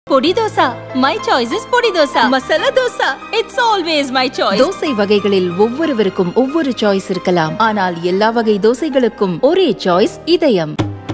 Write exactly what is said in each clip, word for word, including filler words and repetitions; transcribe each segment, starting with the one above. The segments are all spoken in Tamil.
பொடி தோசா. My choice is பொடி dosa. Masala dosa. It's always my choice. Dosa வகைகளில் ஒவ்வொருவருக்கும் ஒவ்வொரு சாய்ஸ் இருக்கலாம். ஆனால் எல்லா வகை தோசைகளுக்கும் ஒரே சாய்ஸ் இதயம்.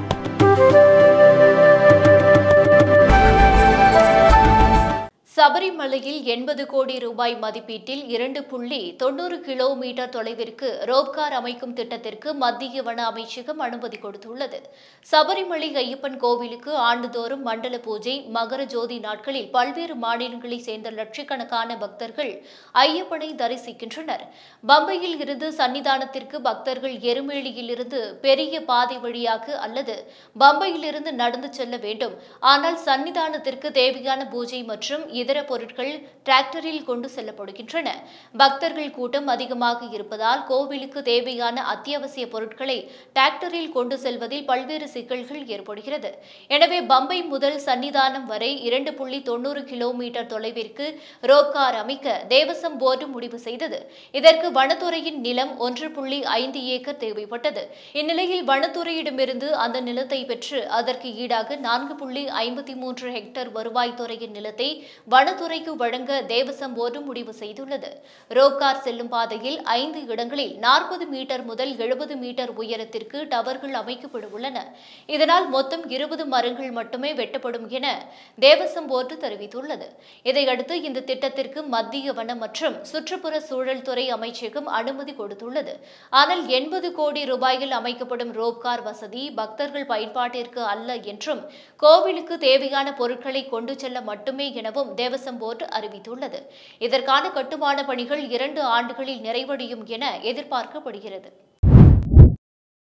சபரிமலையில் எண்பது கோடி ரூபாய் மதிப்பீட்டில் இரண்டு புள்ளி தொன்னூறு கிலோமீட்டர் தொலைவிற்கு ரோப்கார் அமைக்கும் திட்டத்திற்கு மத்திய வன அமைச்சகம் அனுமதி கொடுத்துள்ளது. சபரிமலை ஐயப்பன் கோவிலுக்கு ஆண்டுதோறும் மண்டல பூஜை, மகர ஜோதி நாட்களில் பல்வேறு மாநிலங்களைச் சேர்ந்த லட்சக்கணக்கான பக்தர்கள் ஐயப்பனை தரிசிக்கின்றனர். பம்பையில் இருந்து சன்னிதானத்திற்கு பக்தர்கள் எருமேலியில் இருந்து பெரிய பாதை வழியாக அல்லது பம்பையிலிருந்து நடந்து செல்ல வேண்டும். ஆனால் சன்னிதானத்திற்கு தேவையான பூஜை மற்றும் இதர பொருட்கள் டிராக்டரில் கொண்டு செல்லப்படுகின்றன. பக்தர்கள் கூட்டம் அதிகமாக இருப்பதால் கோவிலுக்கு தேவையான அத்தியாவசிய பொருட்களை டிராக்டரில் கொண்டு செல்வதில் பல்வேறு சிக்கல்கள் ஏற்படுகிறது. எனவே பம்பை முதல் சன்னிதானம் வரை இரண்டு புள்ளி தொன்னூறு கிலோமீட்டர் தொலைவிற்கு ரோப்கார் அமைக்க தேவசம் போர்டு முடிவு செய்தது. இதற்கு வனத்துறையின் நிலம் ஒன்று புள்ளி ஐந்து ஏக்கர் தேவைப்பட்டது. இந்நிலையில் வனத்துறையிடமிருந்து அந்த நிலத்தை பெற்று அதற்கு ஈடாக நான்கு புள்ளி ஐம்பத்தி மூன்று ஹெக்டேர் வருவாய்த்துறையின் நிலத்தை வனத்துறைக்கு வழங்க தேவசம் போர்டு முடிவு செய்துள்ளது. ரோப்கார் செல்லும் பாதையில் ஐந்து இடங்களில் நாற்பது மீட்டர் முதல் எழுபது மீட்டர் உயரத்திற்கு டவர்கள் அமைக்கப்பட உள்ளன. இதனால் மொத்தம் இருபது மரங்கள் மட்டுமே வெட்டப்படும் என தேவசம் போர்டு தெரிவித்துள்ளது. இதையடுத்து இந்த திட்டத்திற்கு மத்திய வன மற்றும் சுற்றுப்புற சூழல் துறை அமைச்சகம் அனுமதி கொடுத்துள்ளது. ஆனால் எண்பது கோடி ரூபாயில் அமைக்கப்படும் ரோப்கார் வசதி பக்தர்கள் பயன்பாட்டிற்கு அல்ல என்றும் கோவிலுக்கு தேவையான பொருட்களை கொண்டு செல்ல மட்டுமே எனவும் தேவசம் போர்டு அறிவித்துள்ளது. இதற்கான கட்டுமான பணிகள் இரண்டு ஆண்டுகளில் நிறைவடையும் என எதிர்பார்க்கப்படுகிறது.